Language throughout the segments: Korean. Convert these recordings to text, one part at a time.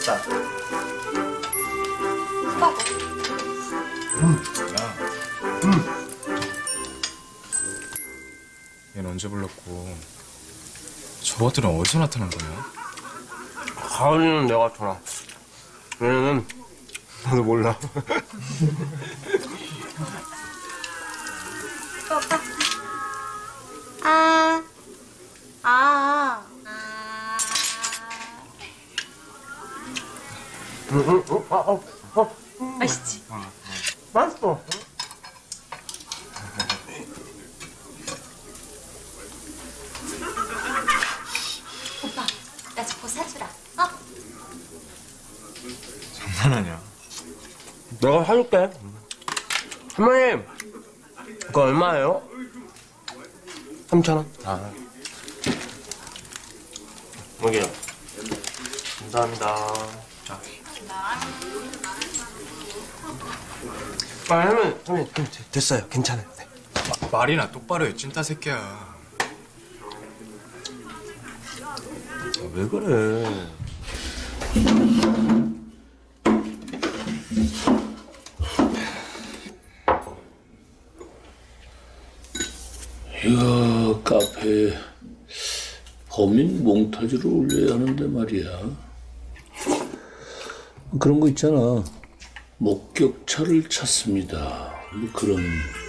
맛있다. 수박. 야. 얘는 언제 불렀고 저것들은 어디서 나타난 거냐? 가은이는 내가 전화. 얘는 나도 몰라. 오빠. 아. 아. 맛있지? 맛있어. 오빠, 나 저거 사주라. 어? 장난하냐? 내가 사줄게. 할머니, 이거 얼마예요? 3,000원. 아. 여기요. 감사합니다. 자. 아, 할머니, 됐어요. 괜찮아요. 네. 말이나 똑바로 해, 찐따 새끼야. 왜 그래? 이거 카페에 범인 몽타주를 올려야 하는데 말이야. 그런 거 있잖아. 목격차를 찾습니다. 뭐 그런.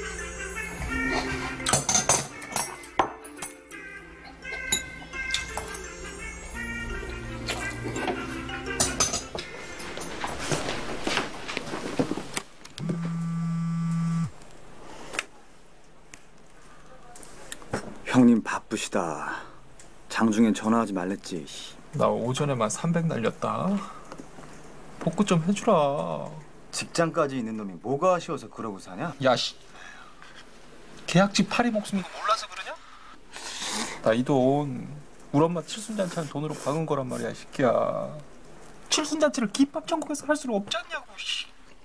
형님 바쁘시다. 장중엔 전화하지 말랬지. 나 오전에만 300 날렸다. 복구 좀 해주라. 직장까지 있는 놈이 뭐가 아쉬워서 그러고 사냐? 야, 씨. 계약직 파리 목숨인 거 몰라서 그러냐? 나 이 돈 우리 엄마 칠순잔치 하는 돈으로 박은 거란 말이야, 이 새끼야. 칠순잔치를 기밥 전국에서 할 수는 없지 않냐고, 씨.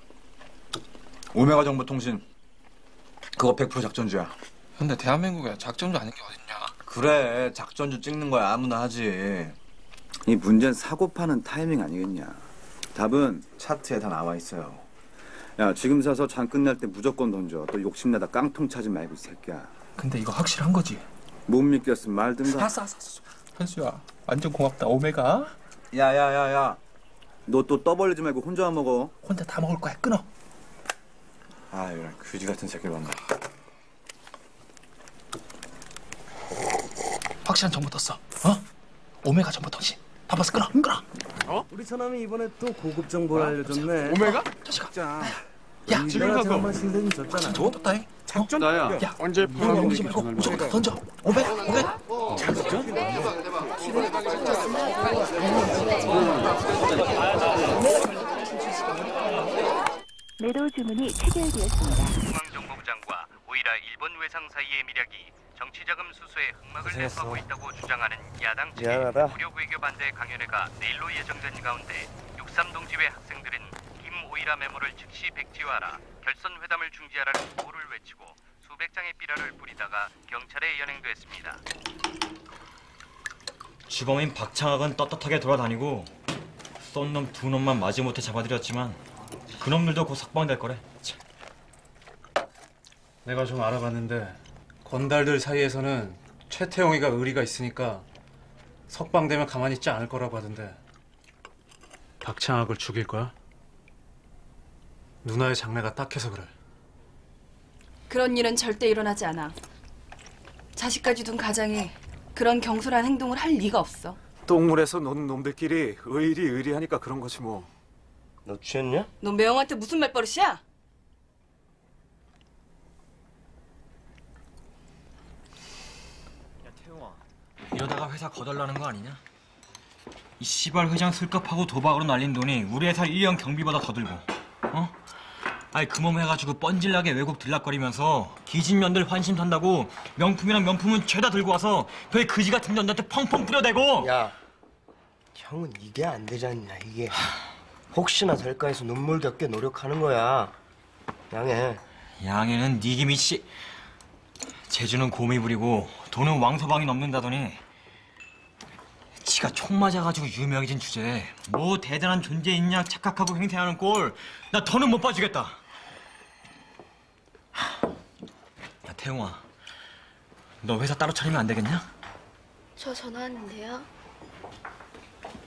오메가 정보통신 그거 100% 작전주야. 근데 대한민국에 작전주 아닌 게 어딨냐? 그래, 작전주 찍는 거야 아무나 하지. 이 문제는 사고 파는 타이밍 아니겠냐. 답은 차트에 다 나와 있어요. 야, 지금 사서 장 끝날 때 무조건 던져. 또 욕심내다 깡통 차지 말고 이 새끼야. 근데 이거 확실한 거지? 못 믿겠으면 말든가. 알았어. 현수야, 완전 고맙다. 오메가. 야야야야, 너 또 떠벌리지 말고 혼자만 먹어. 혼자 다 먹을 거야. 끊어. 아, 이런 그지 같은 새끼를 만나. 확실한 정보 떴어. 어? 오메가 정보통신. 다 봤어. 끊어. 어? 우리 처남이 이번에 또 고급 정보를 알려줬네. 오메가? 자식아. 자, 야, 지금 가서. 한번 신경 줬잖아. 정보 떴다잉. 작전? 나야. 야, 언제 울리지 말고 무조건 다 던져. 오메가. 작전? 매도 주문이 체결되었습니다. 중앙정보부 장과 오이라 일본 외상 사이의 밀약이 정치자금 수수에 흑막을 내포하고 있다고 주장하는 야당 측의 미안하다. 무력 외교 반대 강연회가 내일로 예정된 가운데 63동지회 학생들은 김 오이라 메모를 즉시 백지화하라, 결선 회담을 중지하라는 구호를 외치고 수백 장의 삐라를 뿌리다가 경찰에 연행됐습니다. 주범인 박창학은 떳떳하게 돌아다니고 쏜 놈 두 놈만 마지못해 잡아들였지만 그놈들도 곧 석방될 거래. 참. 내가 좀 알아봤는데 건달들 사이에서는 최태용이가 의리가 있으니까 석방되면 가만히 있지 않을 거라고 하던데. 박창학을 죽일 거야? 누나의 장래가 딱해서 그래. 그런 일은 절대 일어나지 않아. 자식까지 둔 가장이 그런 경솔한 행동을 할 리가 없어. 똥물에서 노는 놈들끼리 의리하니까 그런 거지 뭐. 너 취했냐? 너 매형한테 무슨 말버릇이야? 이러다가 회사 거덜나는 거 아니냐? 이 시발 회장 슬쩍하고 도박으로 날린 돈이 우리 회사 1년 경비보다 더 들고, 어? 아이 그 몸 해가지고 뻔질나게 외국 들락거리면서 기진년들 환심 산다고 명품이랑 명품은 죄다 들고 와서 별 그지 같은 년들한테 펑펑 뿌려대고. 야, 형은 이게 안 되지 않냐, 이게. 혹시나 될까 해서 눈물겹게 노력하는 거야. 양해. 양해는 네 김이 씨. 재주는 곰이 부리고 돈은 왕서방이 넘는다더니 지가 피가 총 맞아가지고 유명해진 주제에 뭐 대단한 존재 있냐 착각하고 행세하는 꼴 나 더는 못 봐주겠다. 야 태용아, 너 회사 따로 차리면 안 되겠냐? 저 전화 왔는데요.